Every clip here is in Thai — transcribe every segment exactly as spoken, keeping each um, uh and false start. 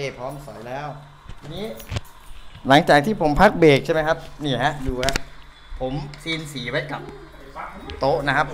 พร้อมสอยแล้วทีนี้หลังจากที่ผมพักเบรกใช่ไหมครับนี่ฮะดูฮะผมซีนสีไว้กับโต๊ะนะครับ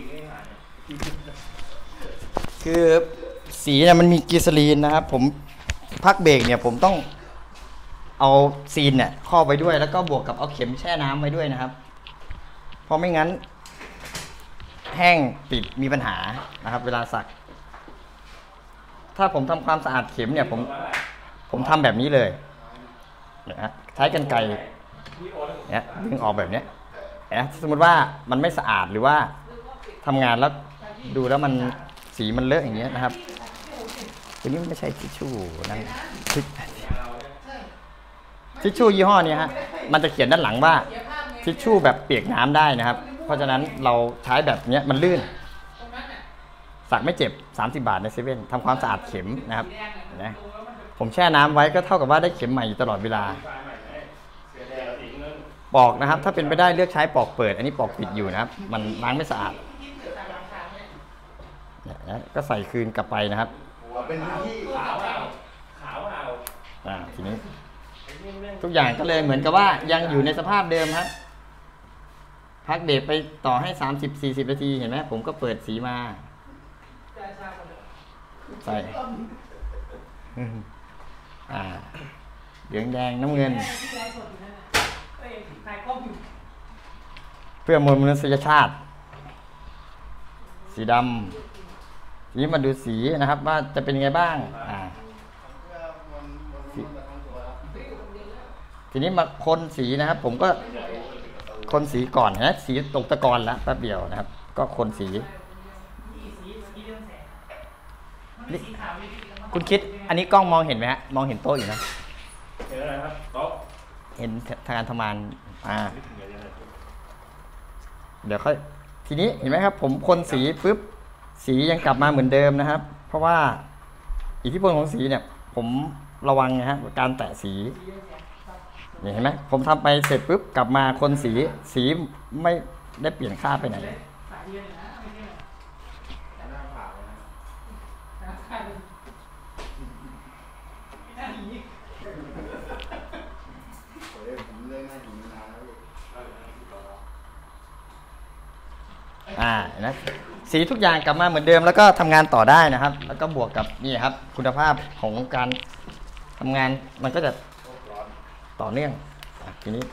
คือสีเนี่ยมันมีกลีเซอรีนนะครับผมพักเบรกเนี่ยผมต้องเอาซีนเนี่ยครอบไว้ด้วยแล้วก็บวกกับเอาเข็มแช่น้ำไว้ด้วยนะครับเพราะไม่งั้นแห้งติดมีปัญหานะครับเวลาสักถ้าผมทำความสะอาดเข็มเนี่ยผมผมทำแบบนี้เลยนะฮะใช้กรรไกรเนี่ยดึงออกแบบนี้นะสมมติว่ามันไม่สะอาดหรือว่าทำงานแล้วดูแล้วมันสีมันเลอะอย่างเงี้ยนะครับตัวนี้ไม่ใช่ทิชชู่นั่นทิชชู่ยี่ห้อนี้ฮะมันจะเขียนด้านหลังว่าทิชชู่แบบเปียกน้ำได้นะครับเพราะฉะนั้นเราใช้แบบนี้มันลื่นสักไม่เจ็บสามสิบบาทในเซเว่นทำความสะอาดเข็มนะครับนะผมแช่น้ำไว้ก็เท่ากับว่าได้เข็มใหม่ตลอดเวลาปอกนะครับถ้าเป็นไปได้เลือกใช้ปอกเปิดอันนี้ปอกปิดอยู่นะครับมันล้างไม่สะอาดนะก็ใส่คืนกลับไปนะครับเป็นที่ขาวเอาขาวเอาอ่าทีนี้ทุกอย่างก็เลยเหมือนกับว่ายังอยู่ในสภาพเดิมครับพักเบรกไปต่อให้ สามสิบถึงสี่สิบ นาทีเห็นไหมผมก็เปิดสีมาใส่อ่าเหลืองแดงน้ำเงินเพื่อมวลมนุษยชาติสีดำทีนี้มาดูสีนะครับว่าจะเป็นยังไงบ้างอ่าทีนี้มาคนสีนะครับผมก็คนสีก่อนนะสีตกตะกอนแล้วแป๊บเดียวนะครับก็คนสีคุณคิดอันนี้กล้องมองเห็นไหมฮะมองเห็นโต๊ะอยู่นะเห็นอะไรครับโต๊ะเห็นทางการทำงานอ่าเดี๋ยวค่อยทีนี้เห็นไหมครับผมคนสีปึ๊บสียังกลับมาเหมือนเดิมนะครับเพราะว่าอิทธิพลของสีเนี่ยผมระวังนะฮะการแตะสีเห็นไหมผมทำไปเสร็จปุ๊บกลับมาคนสีสีไม่ได้เปลี่ยนค่าไปไหนอ่านะสีทุกอย่างกลับมาเหมือนเดิมแล้วก็ทำงานต่อได้นะครับแล้วก็บวกกับนี่ครับคุณภาพของการทำงานมันก็จะต่อเนื่องทีนี้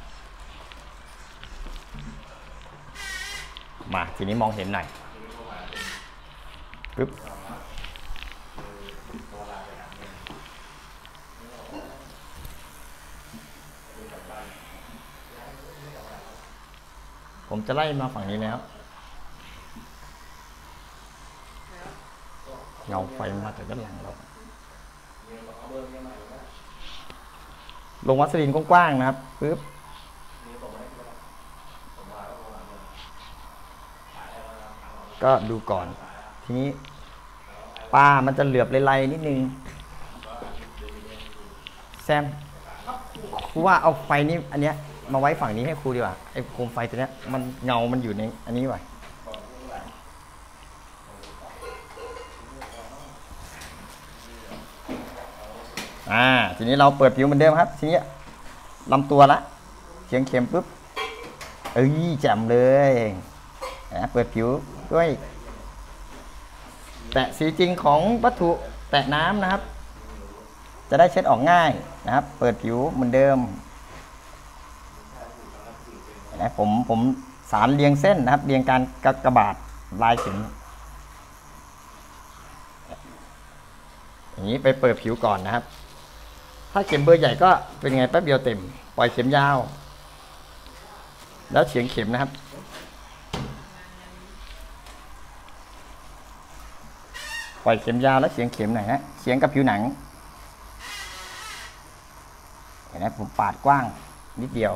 มาทีนี้มองเห็นหน่อยปึ๊บผมจะไล่มาฝั่งนี้แล้วเงาไฟมาจากด้านหลังเราลงวัสลีนกว้างๆนะครับปึ๊บก็ดูก่อนทีนี้ปลามันจะเหลือบไล่ๆนิดนึงแซมครูว่าเอาไฟนี้อันเนี้ยมาไว้ฝั่งนี้ให้ครูดีกว่าไอ้โคมไฟตัวเนี้ยมันเงามันอยู่ในอันนี้ไว้อ่าทีนี้เราเปิดผิวเหมือนเดิมครับทีนี้ลำตัวละเฉียงเข็มปุ๊บเอ้ยแจ่มเลยนะเปิดผิวด้วยแตะสีจริงของวัตถุแตะน้ำนะครับจะได้เช็ดออกง่ายนะครับเปิดผิวเหมือนเดิมนะผมผมสารเรียงเส้นนะครับเรียงการกระบาดลายเข็มอย่างนี้ไปเปิดผิวก่อนนะครับถ้าเข็มเบอร์ใหญ่ก็เป็นไงแป๊บเดียวเต็มปล่อยเข็มยาวแล้วเฉียงเข็มนะครับปล่อยเข็มยาวแล้วเฉียงเข็มหน่อยฮะเฉียงกับผิวหนังเห็นไหมผมปาดกว้างนิดเดียว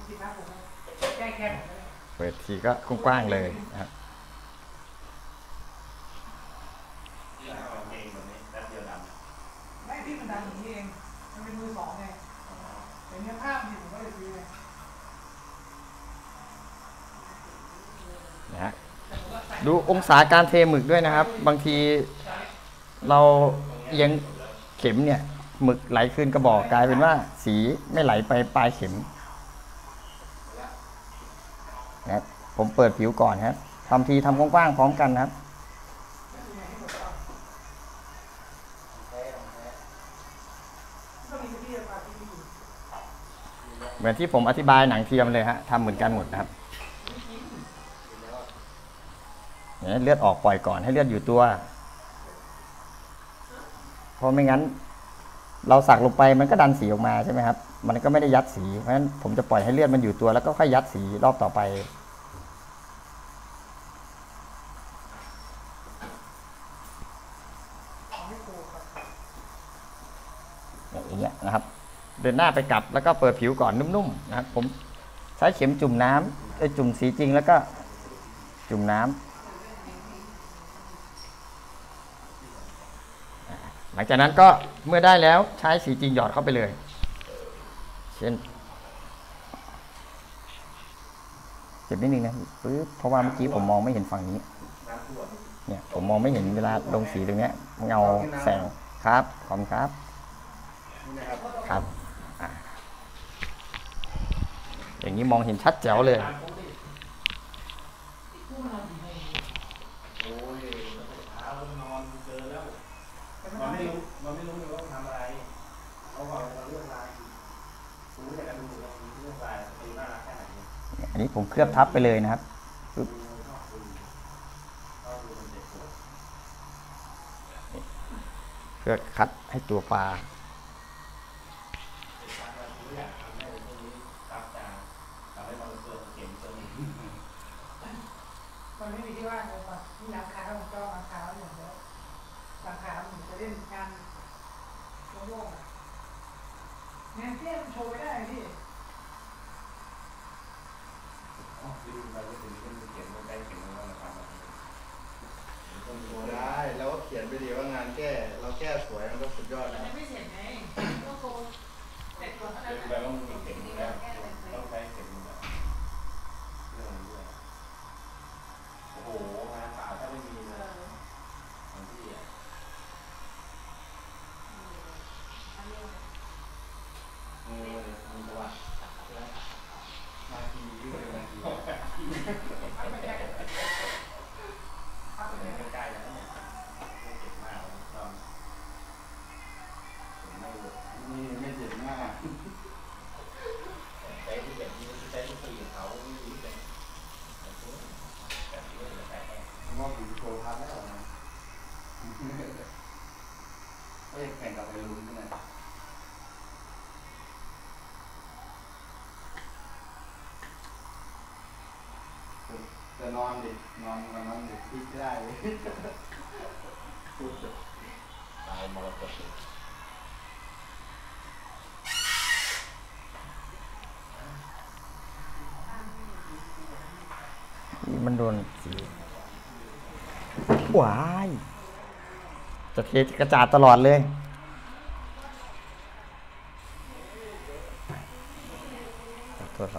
สิครับผมแก้แค่ผมเลยเปิดทีก็กว้างๆเลยนะครับเอาเองแบบนี้แป๊บเดียวดำไม่ที่มันดังอย่างนี้เองมันเป็นมือสองไงแต่เนื้อภาพนี่ผมก็เลยซื้อไงนะฮะดูองศาการเทหมึกด้วยนะครับ บางทีเราเอียงเข็มเนี่ยหมึกไหลขึ้นกระบอกกลายเป็นว่าสีไม่ไหลไปปลายเข็มนะครับผมเปิดผิวก่อนครับทำทีทำกว้างๆพร้อมกันนะครับเหมือนที่ผมอธิบายหนังเทียมเลยฮะทำเหมือนกันหมดนะครับเนี่ยเลือดออกปล่อยก่อนให้เลือดอยู่ตัวเพราะไม่งั้นเราสักลงไปมันก็ดันสีออกมาใช่ไหมครับมันก็ไม่ได้ยัดสีเพราะฉะนั้นผมจะปล่อยให้เลือดมันอยู่ตัวแล้วก็ค่อยยัดสีรอบต่อไปอย่างเงี้ยนะครับเดินหน้าไปกลับแล้วก็เปิดผิวก่อนนุ่มๆนะครับผมใช้เข็มจุ่มน้ำไอ้จุ่มสีจริงแล้วก็จุ่มน้ำหลังจากนั้นก็เมื่อได้แล้วใช้สีจริงหยอดเข้าไปเลยเช่นเจ็บนิดนึงนะปึ๊บเพราะว่าเมื่อกี้ผมมองไม่เห็นฝั่งนี้เนี่ยผมมองไม่เห็นเวลาลงสีตรงเนี้ยเงาแสงครับขอบคุณครับครับอ่ะอย่างนี้มองเห็นชัดแจ๋วเลยมันไม่รู้มันไม่รู้เลยว่าทำอะไรเขาบอกเราเลือกลายรู้แต่กันดูเราเลือกลายดูน่ารักแค่ไหนอันนี้ผมเคลือบทับไปเลยนะครับปึ๊บเพื่อคัดให้ตัวปลามันไม่มีที่ว่างเลยว่ะมีร้านค้าผมก็ร้านค้าอย่างเดียวร้านค้าผมจะเล่นงานโล่งๆงานเที่ยงโชว์ไม่ได้พี่ได้แล้วก็เขียนไปดีว่างานแก้เราแก้สวยมันก็สุดยอดนะยังไม่เสร็จไงก็โชว์เสร็จก่อนเดินไปว่ามึงมีเข็มแล้วต้องใช้เข็มแล้วเรื่องนี้โอ้โหงานเปล่าถ้าไม่มีเลยของพี่อ่ะเออมีตัวนาทียืดนาทีใกล้ๆแล้วเนี่ยเจ็บมากตอนนี่ไม่เจ็บมากใช้ที่แบบนี้ใช้ที่ตีเขาไม่รู้เลยแบบนี้เลยแต่ว่าผมโชว์พัดแล้วนะก็ยังแข่งกับไอ้ลุ้นนี่นะจะนอนดินอนกับนอนดิคิดได้เลยตายมรกตนี่มันโดนสีว้ายจะเทกระจาดตลอดเลยขอโทษครับ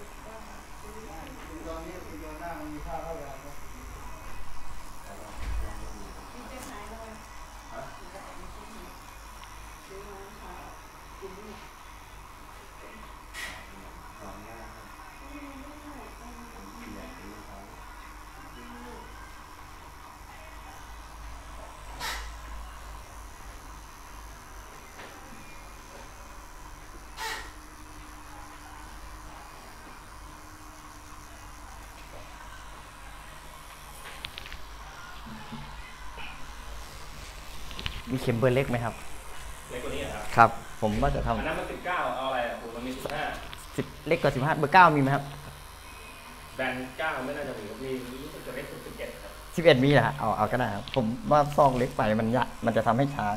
มีเข็มเบอร์เล็กไหมครับเล็กกว่านี้ครับครับ ผมว่าจะทอันนั้นมันสิบเก้าเอาอะไรผมมันมีสิบห้าำสิบเล็กกว่าสิบห้าเบอร์เก้ามีไหมครับแบนเก้าไม่น่าจะมีมีรู้สึกจะเล็กสุดสิบเจ็ดครับสิบเอ็ดมีเหรอฮะเอาเอาก็ได้ครับผมว่าซองเล็กไปมันยะมันจะทำให้ช้า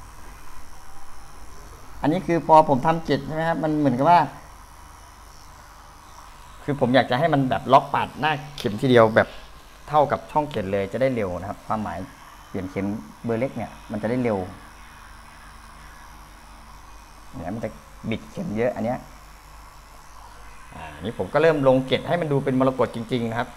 อันนี้คือพอผมทำเจ็ดใช่ไหมครับมันเหมือนกับว่าคือผมอยากจะให้มันแบบล็อกปาดหน้าเข็มทีเดียวแบบเท่ากับช่องเกล็ดเลยจะได้เร็วนะครับความหมายเปลี่ยนเข็มเบอร์เล็กเนี่ยมันจะได้เร็วเนี่ยมันจะบิดเข็มเยอะอันเนี้ยอ่านี่ผมก็เริ่มลงเกล็ดให้มันดูเป็นมรกตจริงๆนะครับ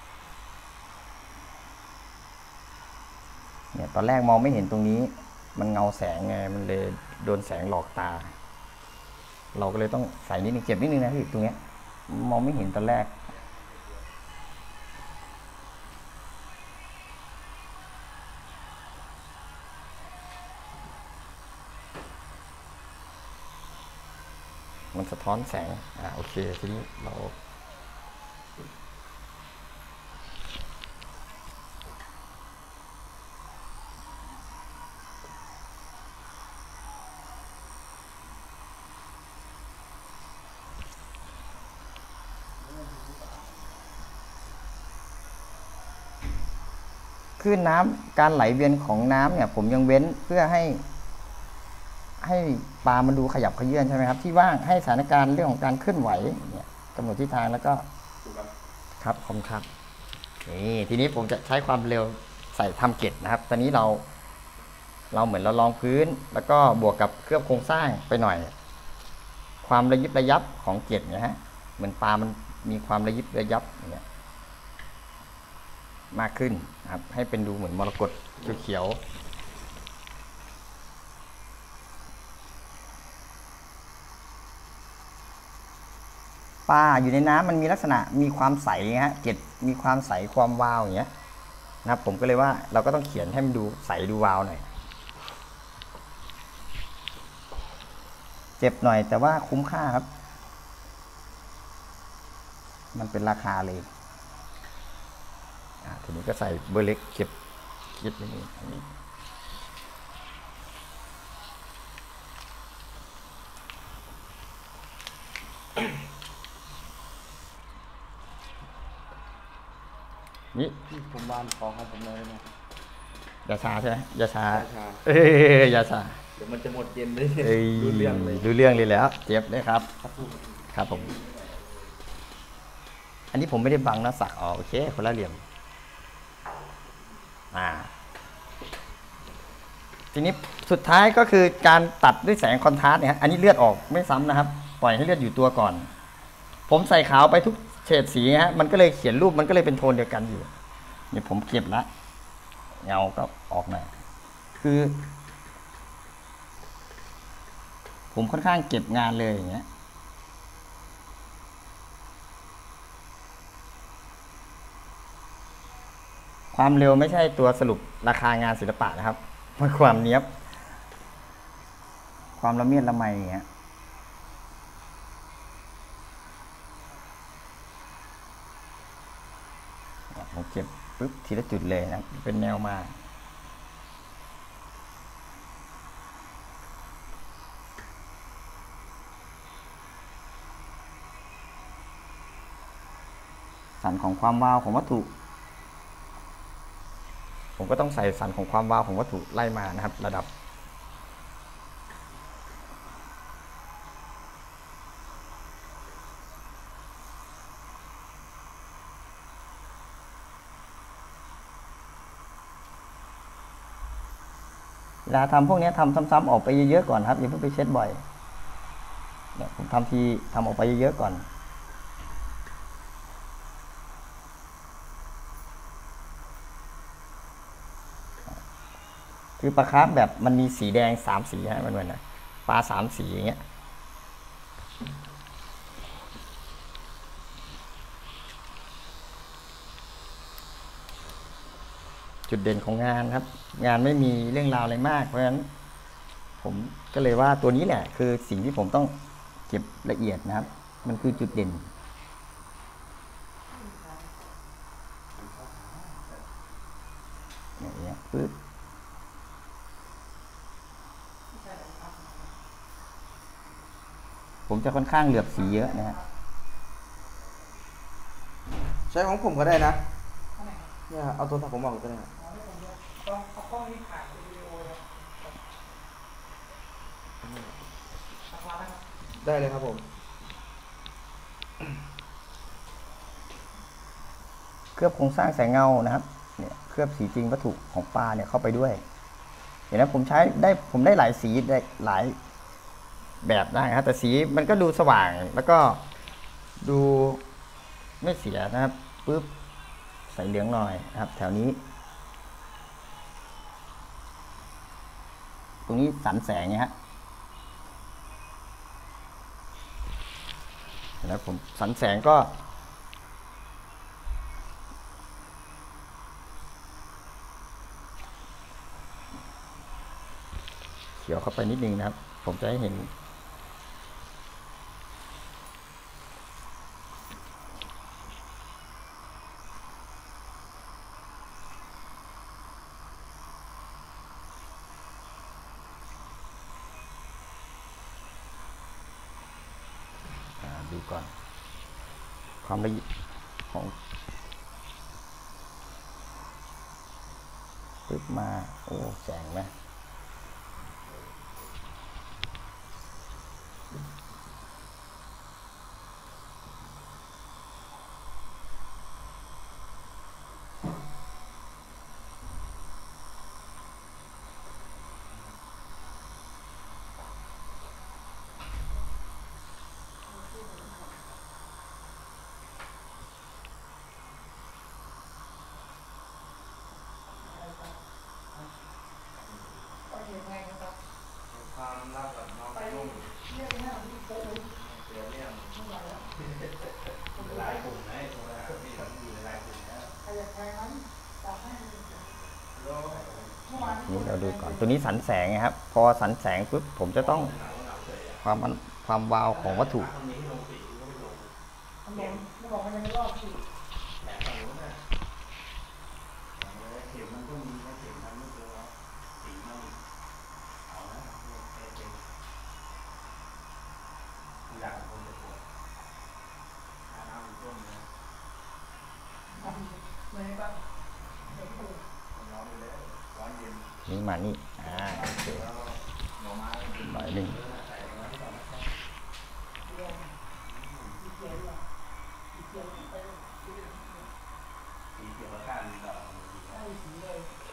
เนี่ยตอนแรกมองไม่เห็นตรงนี้มันเงาแสงไงมันเลยโดนแสงหลอกตาเราก็เลยต้องใส่นิดนึงเก็บนิดนึงนะพี่ตรงเนี้ยมองไม่เห็นตอนแรกมันสะท้อนแสงอ่าโอเคทีนี้เราคือน้ำการไหลเวียนของน้ำเนี่ยผมยังเว้นเพื่อให้ให้ปลามันดูขยับเขยื่อนใช่ไหมครับที่ว่างให้สถานการณ์เรื่องของการเคลื่อนไหวเนี่ยกำหนดทิศทางแล้วก็ครับคมครับนี่ทีนี้ผมจะใช้ความเร็วใส่ทำเกล็ดนะครับตอนนี้เราเราเหมือนเราลองพื้นแล้วก็บวกกับเครื่องโครงสร้างไปหน่อยความระยิบระยับของเกล็ดเนี่ยฮะเหมือนปลามันมีความระยิบระยับเนี่ยมากขึ้นนะครับให้เป็นดูเหมือนมรกตเขียวปลาอยู่ในน้ำมันมีลักษณะมีความใสฮะเกล็ดมีความใสความวาวอย่างเงี้ยนะครับผมก็เลยว่าเราก็ต้องเขียนให้มันดูใสดูวาวหน่อยเจ็บหน่อยแต่ว่าคุ้มค่าครับมันเป็นราคาเลยทีนี้ก็ใส่เบอร์เล็กเก็บคิดนิดนึงนี่ผมวานของของผมเลยนะยาชาใช่ไหมยาชายาชาเอ้ยยาชาเดี๋ยวมันจะหมดเย็นเลยเอ้ยรู้เรื่องเลยรู้เรื่องเลยแล้วเจ็บเลยครับครับผมอันนี้ผมไม่ได้บังนะสักอ๋อโอเคคนละเหลี่ยมอ่าทีนี้สุดท้ายก็คือการตัดด้วยแสงคอนทราสต์เนี่ยอันนี้เลือดออกไม่ซ้ำนะครับ ปล่อยให้เลือดอยู่ตัวก่อนผมใส่ขาวไปทุกเฉดสีฮะมันก็เลยเขียนรูปมันก็เลยเป็นโทนเดียวกันอยู่เนี่ยผมเก็บละเงาก็ออกมาคือ ผมค่อนข้างเก็บงานเลยอย่างเงี้ยความเร็วไม่ใช่ตัวสรุปราคางานศิลปะนะครับมันความเนี้ยบความละเมียดละไมอย่างเงี้ยผมเก็บปุ๊บทีละจุดเลยนะเป็นแนวมาสันของความวาวของวัตถุผมก็ต้องใส่สันของความวาวของวัตถุไล่มานะครับระดับเวลาทำพวกนี้ทำซ้ำๆออกไปเยอะๆก่อนครับอย่าเพิ่งไปเช็ดบ่อยเนี่ยผมทำทีทำออกไปเยอะๆก่อนคือปลาคาร์ฟแบบมันมีสีแดงสามสีฮะมันเหมือนนะปลาสามสีอย่างเงี้ยจุดเด่นของงานครับงานไม่มีเรื่องราวอะไรมากเพราะฉะนั้นผมก็เลยว่าตัวนี้แหละคือสิ่งที่ผมต้องเก็บละเอียดนะครับมันคือจุดเด่นอย่างเงี้ยปึ๊บผมจะค่อนข้างเหลือบสีเยอะนะฮะใช้ของผมก็ได้นะอันไหนเนี่ยเอาโทรศัพท์ผมออกก็ได้นะอ๋อที่ผมจะต้องเอากล้องนี้ถ่ายเป็นวิดีโอเลยราคาไหมครับได้เลยครับผมเคลือบโครงสร้างแสงเงานะครับเนี่ยเคลือบสีจริงวัตถุของปลาเนี่ยเข้าไปด้วยเห็นไหมผมใช้ได้ผมได้หลายสีได้หลายแบบได้ครับแต่สีมันก็ดูสว่างแล้วก็ดูไม่เสียนะครับปุ๊บใส่เหลืองหน่อยนะครับแถวนี้ตรงนี้สันแสงเนี่ยฮะแล้วผมสันแสงก็เขียวเข้าไปนิดนึงนะครับผมจะให้เห็นดูก่อนความละเอียดของปึ๊บมาโอ้แสงไหมความรักกับน้องนุ่มเดี๋ยวเนี่ยหลายกลุ่มนะตัวละมีทั้งอยู่ในหลายกลุ่มนะนี่เราดูก่อนตัวนี้สันแสงนะครับพอสันแสงปุ๊บผมจะต้องความมันความวาวของวัตถุนี่มานี่อ่าโอเคหน่อยหนึ่งโอเค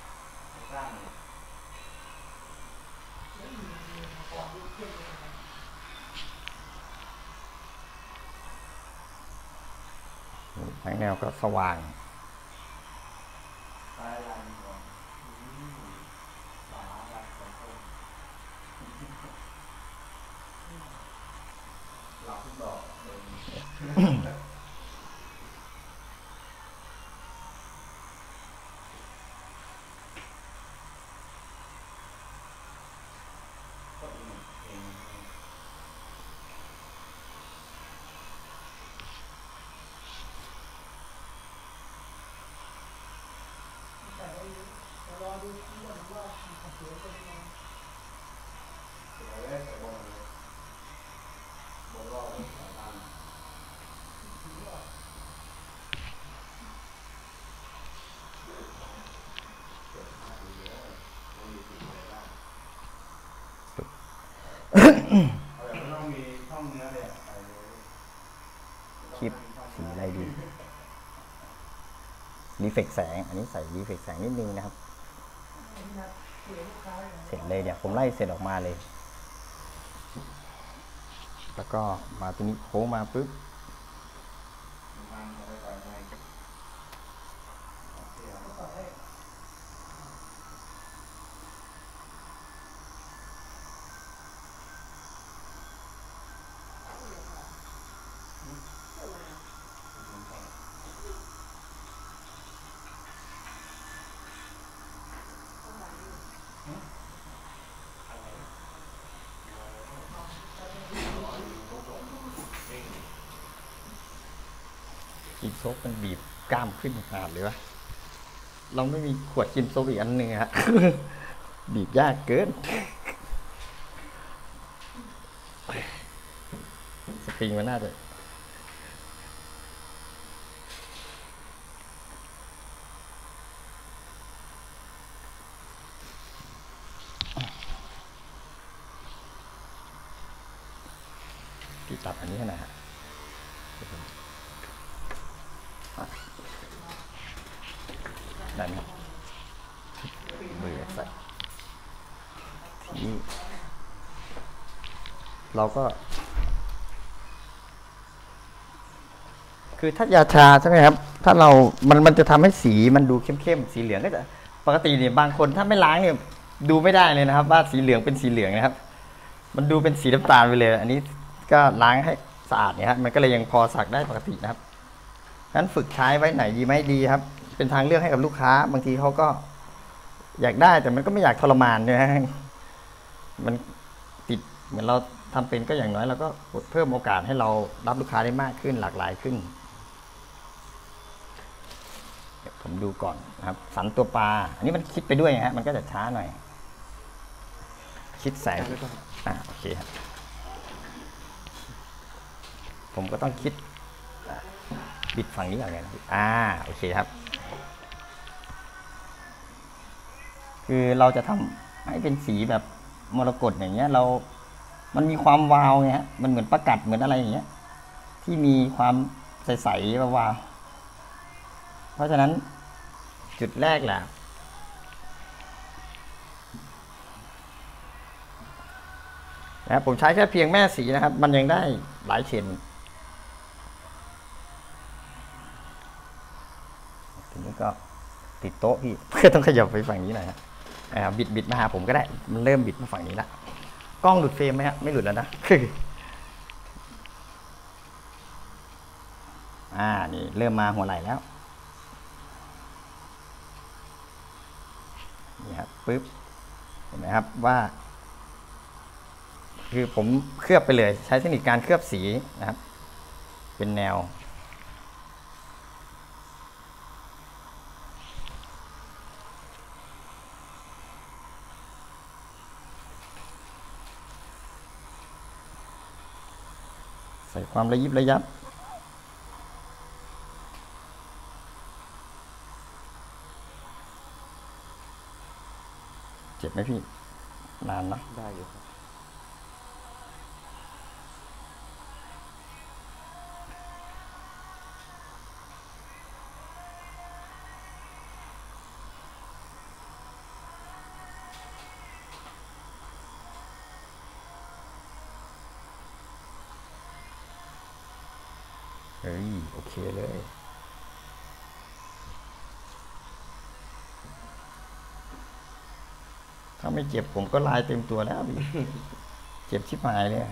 ทั้งแนวก็สว่างคลิปสีอะไรดีรีเฟกแสงอันนี้ใส่รีเฟกแสงนิดนึงนะครับเสร็จเลยเนี่ยผมไล่เสร็จออกมาเลยแล้วก็มาตัวนี้โค้งมาปุ๊บกินโซฟมันบีบกล้ามขึ้นขนาดเลยวะเราไม่มีขวดกินโซฟอีกอันหนึ่งฮะ บีบยากเกินสปริงมันน่าจะพี่ตัดอันนี้ให้หน่อยฮะได้ไหมครับเบื่อใส่ทีนี้เราก็ คือถ้ายาชาใช่ไหมครับถ้าเรา มันมันจะทำให้สีมันดูเข้มๆสีเหลืองก็จะปกติเนี่ยบางคนถ้าไม่ล้างเนี่ยดูไม่ได้เลยนะครับ ว่าสีเหลืองเป็นสีเหลืองนะครับ มันดูเป็นสีน้ำตาลไปเลย อันนี้ก็ล้างให้สะอาดเนี่ยครับมันก็เลยยังพอสักได้ปกตินะครับงั้นฝึกใช้ไว้ไหนดีไหมดีครับ เป็นทางเลือกให้กับลูกค้า บางทีเขาก็อยากได้แต่มันก็ไม่อยากทรมานเนี่ยมันติดเหมือนเราทำเป็นก็อย่างน้อยเราก็เพิ่มโอกาสให้เรารับลูกค้าได้มากขึ้นหลากหลายขึ้นผมดูก่อนนะครับ สันตัวปลาอันนี้มันคิดไปด้วยนะฮะมันก็จะช้าหน่อย คิดแสงอ่าโอเคครับผมก็ต้องคิดบิดฝั่งนี้อย่างไรนะอ่าโอเคครับคือเราจะทำให้เป็นสีแบบมรกตอย่างเงี้ยเรามันมีความวาวไงฮะมันเหมือนประกัดเหมือนอะไรอย่างเงี้ยที่มีความใสๆวาวเพราะฉะนั้นจุดแรกแหละนะผมใช้แค่เพียงแม่สีนะครับมันยังได้หลายเฉดทีนี้ก็ติดโต๊ะพี่เพื่อต้องขยับไปฝั่งนี้หน่อยครับบิดบิดมาหาผมก็ได้มันเริ่มบิดมาฝั่งนี้ละกล้องหลุดเฟรมไหมครับไม่หลุดแล้วนะคืออ่านี่เริ่มมาหัวไหล่แล้วนี่ครับปึ๊บเห็นไหมครับว่าคือผมเคลือบไปเลยใช้เทคนิคการเคลือบสีนะครับเป็นแนวใส่ความระยิบระยับเจ็บไหมพี่นานนะได้อยู่ครับเฮ้ยโอเคเลยถ้าไม่เจ็บผมก็ลายเต็มตัวแล้วดิ เจ็บชิบหายเลย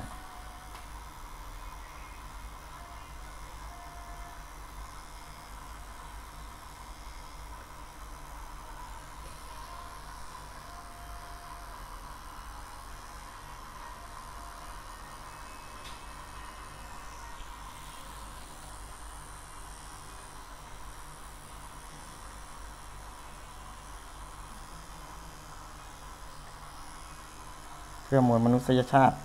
เพื่อมวลมนุษยชาติ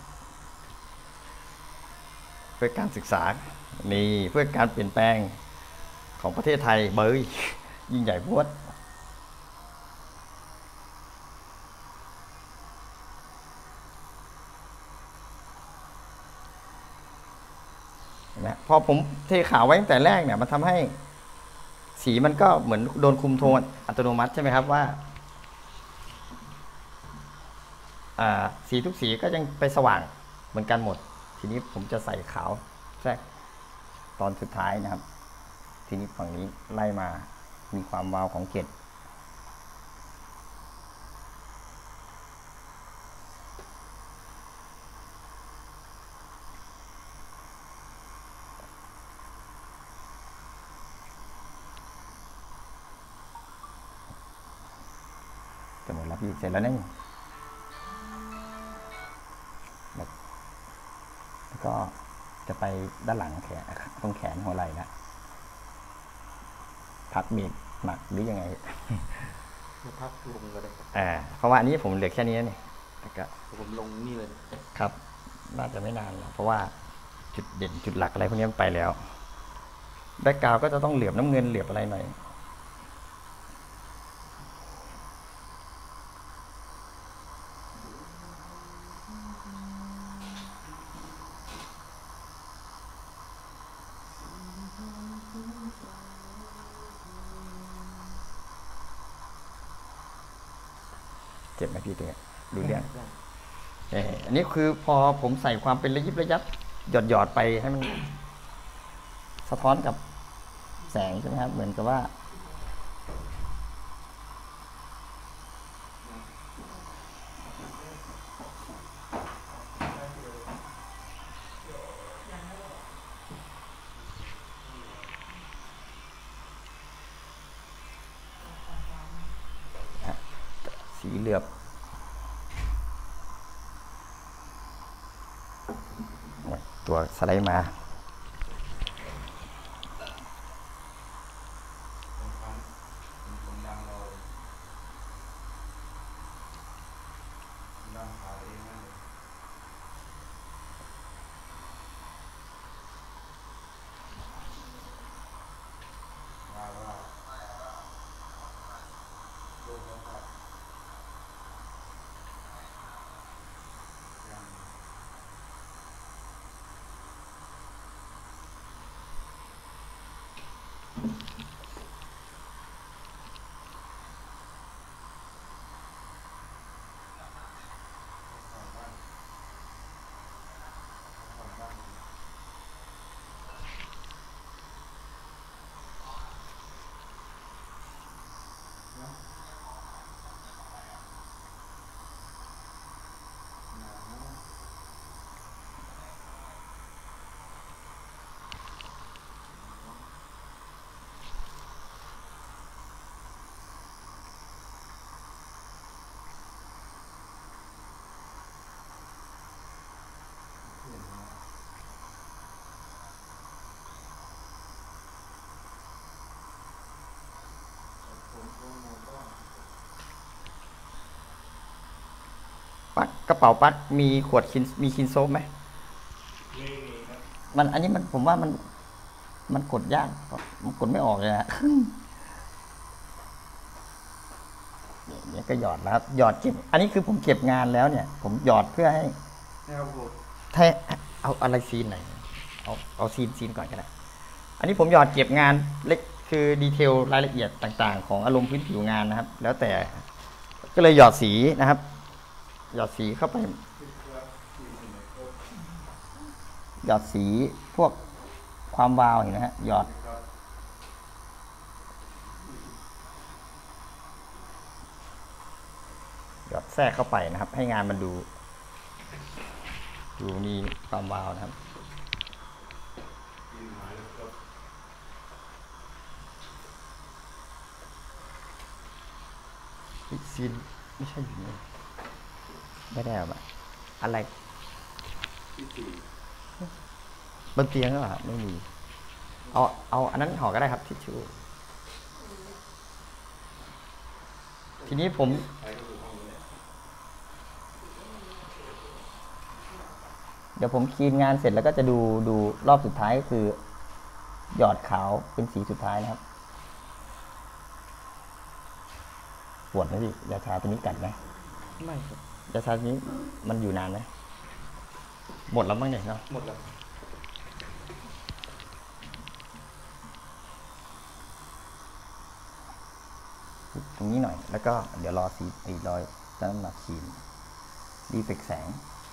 เพื่อการศึกษานี่เพื่อการเปลี่ยนแปลงของประเทศไทยเบยยิ่งใหญ่พวดนะพอผมเทขาวไว้ตั้งแต่แรกเนี่ยมันทำให้สีมันก็เหมือนโดนคุมโทนอัตโนมัติใช่ไหมครับว่าสีทุกสีก็ยังไปสว่างเหมือนกันหมดทีนี้ผมจะใส่ขาวแทรกตอนสุดท้ายนะครับทีนี้ฝั่งนี้ไล่มามีความวาวของเกล็ดจะหมดแล้วพี่เสร็จแล้วนี่แล้วก็จะไปด้านหลังแขนตรงแขนหัวไหล่แล้วพักเบรกหนักหรือยังไงพักลงก็ได้อ่าเพราะว่าอันนี้ผมเหลือแค่นี้นี่แล้วก็ผมลงนี่เลยครับน่าจะไม่นานแล้วเพราะว่าจุดเด่นจุดหลักอะไรพวกนี้มันไปแล้วแบ็คกราวด์ก็จะต้องเหลือบน้ำเงินเหลือบอะไรหน่อยเจ็บไหมพี่ตัวเนี้ยดูเรื่องเอออันนี้คือพอผมใส่ความเป็นระยิบระยับหยอดหยอดไปให้มันสะท้อนกับแสงใช่ไหมครับเหมือนกับว่าสีเหลือบตัวสไลด์มาปักกระเป๋าปักมีขวดคินมีคินโซฟไหมมันอันนี้มันผมว่ามันมันกดยากมันกดไม่ออกเลยฮะเนี่ยก็หยอดแล้วครับหยอดเก็บอันนี้คือผมเก็บงานแล้วเนี่ยผมหยอดเพื่อให้ให้เอาอะไรซีนหน่อยเอาเอาซีนซีนก่อนก็ได้อันนี้ผมหยอดเก็บงานเล็กคือดีเทลรายละเอียดต่างๆของอารมณ์พื้นผิวงานนะครับแล้วแต่ก็เลยหยอดสีนะครับหยอดสีเข้าไปหยอดสีพวกความวาวเห็นไหมฮะหยอดหยอดแทรกเข้าไปนะครับให้งานมันดูดูมีความวาวนะครับซีนไม่ใช่อยู่นี่ไม่ได้เอาแบบอะไรบนเตียงก็ไม่มีเอาเอาอันนั้นห่อก็ได้ครับทิชชู่ทีนี้ผมเดี๋ยวผมคลีนงานเสร็จแล้วก็จะดูดูรอบสุดท้ายก็คือหยอดขาวเป็นสีสุดท้ายนะครับปวดไหมพี่ยาชาตัวนี้กัดไหมไม่ครับยาชาตัวนี้มันอยู่นานไหมหมดแล้วมั้งเนี่ยเนาะหมดแล้วตรงนี้หน่อยแล้วก็เดี๋ยวรอสีอีกรอยจะมาขีดดีเฟกแสง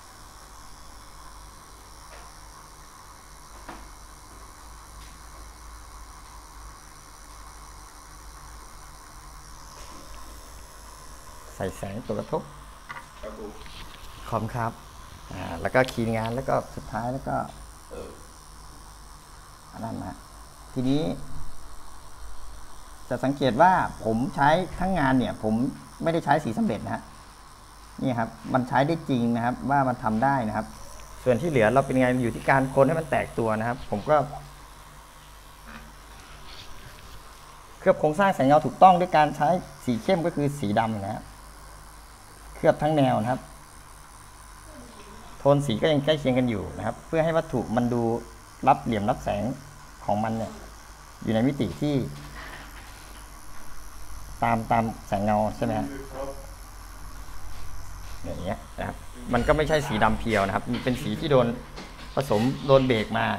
ใส่แสงตัวกระทบคอมครับอ่าแล้วก็คีย์งานแล้วก็สุดท้ายแล้วก็อันนั้นนะทีนี้จะสังเกตว่าผมใช้ทั้งงานเนี่ยผมไม่ได้ใช้สีสำเร็จนะฮะนี่ครับมันใช้ได้จริงนะครับว่ามันทำได้นะครับส่วนที่เหลือเราเป็นไงอยู่ที่การคนให้มันแตกตัวนะครับผมก็เคลือบโครงสร้างแสงเงาถูกต้องด้วยการใช้สีเข้มก็คือสีดำนะครับเคลือบทั้งแนวนะครับโทนสีก็ยังใกล้เคียงกันอยู่นะครับเพื่อให้วัตถุมันดูรับเหลี่ยมรับแสงของมันเนี่ยอยู่ในมิติที่ตามตามแสงเงาใช่ไหมครับอย่างเงี้ยนะครับมันก็ไม่ใช่สีดำเพียวนะครับมันเป็นสีที่โดนผสมโดนเบรกมา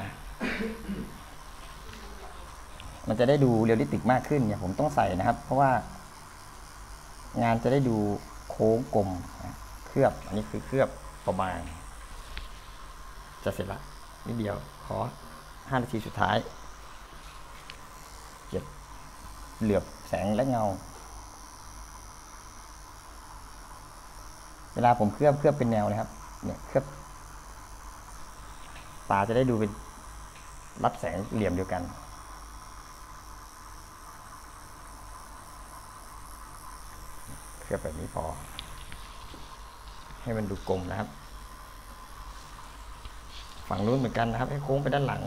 มันจะได้ดูเรียลลิสติกมากขึ้นเนี่ยผมต้องใส่นะครับเพราะว่างานจะได้ดูคค้งกลมเคลือบอันนี้คือเคลือบประมาณจะเสร็จละนิดเดียวขอห้านาทีสุดท้ายเก็บเหลือบแสงและเงาเวลาผมเคลือบเคลือบเป็นแนวเลยครับเนี่ยเคลือบตาจะได้ดูเป็นรับแสงเหลี่ยมเดียวกันเคลือบแบบนี้พอให้มันดูกลมนะครับฝั่งนู้นเหมือนกันนะครับให้โค้งไปด้านหลัง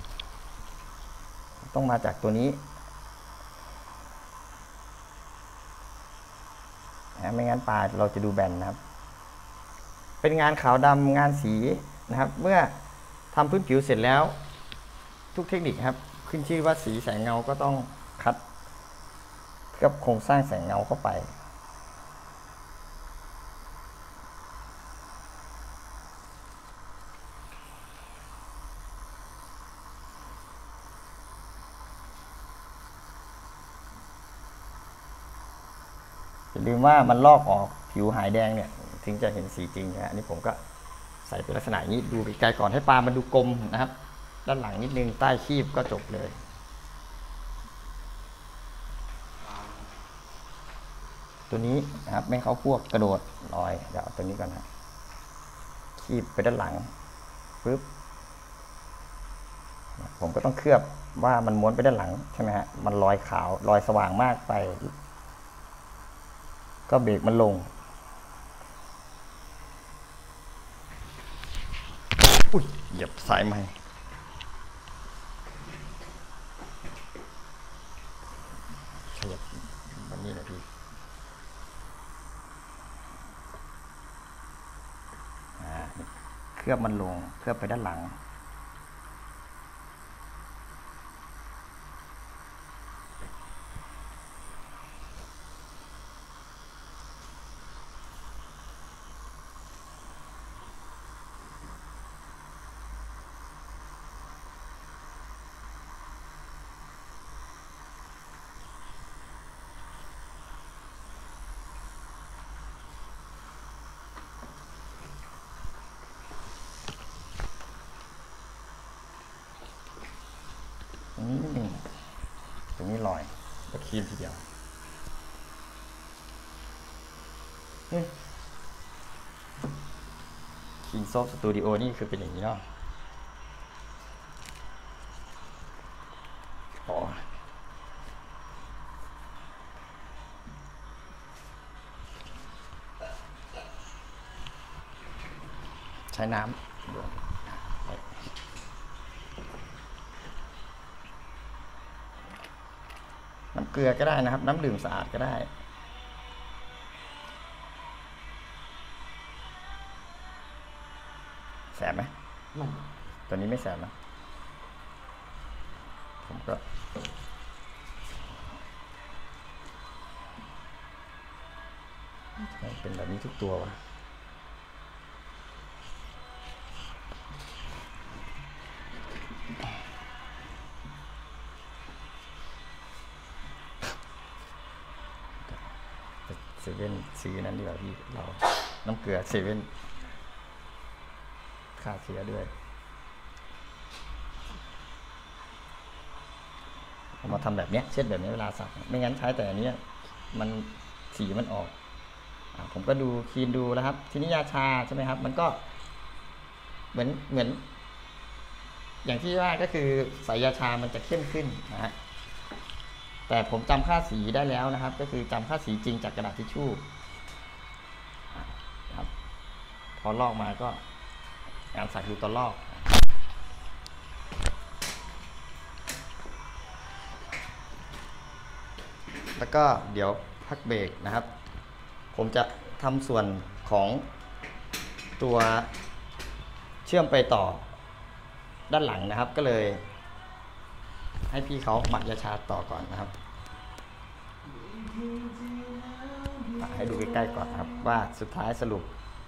ต้องมาจากตัวนี้นะไม่งั้นปลาเราจะดูแบนนะครับเป็นงานขาวดำงานสีนะครับ เมื่อทำพื้นผิวเสร็จแล้วทุกเทคนิคครับขึ้นชื่อว่าสีแสงเงาก็ต้องคัดกับโครงสร้างแสงเงาเข้าไปอย่าลืมว่ามันลอกออกผิวหายแดงเนี่ยถึงจะเห็นสีจริงนะอันนี้ผมก็ใส่เป็นลักษณะนี้ดูไกลๆก่อนให้ปลามันดูกลมนะครับด้านหลังนิดนึงใต้คีบก็จบเลยตัวนี้นะครับไม่เข้าพวกกระโดดลอยเดี๋ยวเอาตัวนี้ก่อนนะคีบไปด้านหลังปึ๊บผมก็ต้องเคลือบว่ามันม้วนไปด้านหลังใช่ไหมฮะมันลอยขาวลอยสว่างมากไปก็เบรกมันลงอุ้ยเหยียบสายไม้ขยับแบบนี้นะพี่เคลือบมันลงเคลือบไปด้านหลังตรงนี้นิดนึงตรงนี้ลอยก็คีบทีเดียวคิงซอฟสตูดิโอนี่คือเป็นอย่างนี้เนาะอ๋อใช้น้ำน้ำเกลือก็ได้นะครับน้ำดื่มสะอาดก็ได้แสบไหมไม่ตัวนี้ไม่แสบนะผมก็เป็นแบบนี้ทุกตัววะเซเว่นซื้อนั้นดีกว่าพี่เราน้ำเกลือเซเว่นค่าเสียด้วยเอามาทำแบบนี้เช็ดแบบนี้เวลาสักไม่งั้นใช้แต่อันนี้มันสีมันออกผมก็ดูคีนดูแล้วครับทีนี้ยาชาใช่ไหมครับมันก็เหมือนเหมือนอย่างที่ว่าก็คือใส่ยาชามันจะเข้มขึ้นนะฮะแต่ผมจำค่าสีได้แล้วนะครับก็คือจำค่าสีจริงจากกระดาษทิชชู่ครับพอลอกมาก็งานสักดูตอนลอกแล้วก็เดี๋ยวพักเบรกนะครับผมจะทำส่วนของตัวเชื่อมไปต่อด้านหลังนะครับก็เลยให้พี่เขาหมักยาชาต่อก่อนนะครับให้ดูใกล้ๆก่อนครับว่าสุดท้ายสรุป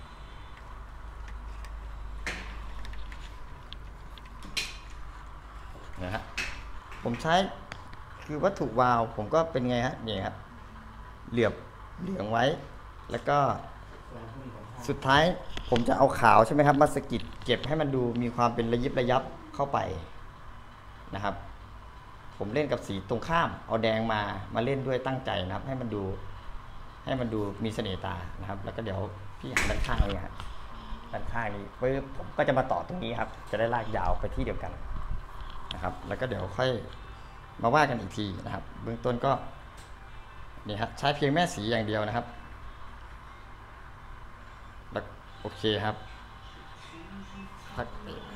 นะฮะผมใช้คือวัตถุวาล์วผมก็เป็นไงฮะนี่ครับเหลือบเหลืองไว้แล้วก็สุดท้ายผมจะเอาขาวใช่ไหมครับมาสกิดเก็บให้มันดูมีความเป็นระยิบระยับเข้าไปนะครับ ผมเล่นกับสีตรงข้ามเอาแดงมามาเล่นด้วยตั้งใจนะครับ ให้มันดูให้มันดูมีเสน่ห์ตานะครับ แล้วก็เดี๋ยวพี่หันด้านข้างเลยครับด้านข้างนี้ปึ๊บผมก็จะมาต่อตรงนี้ครับ จะได้ลากยาวไปที่เดียวกันนะครับ แล้วก็เดี๋ยวค่อยมาว่ากันอีกทีนะครับ เบื้องต้นก็นี่ครับใช้เพียงแม่สีอย่างเดียวนะครับแล้วโอเคครับพักเบรก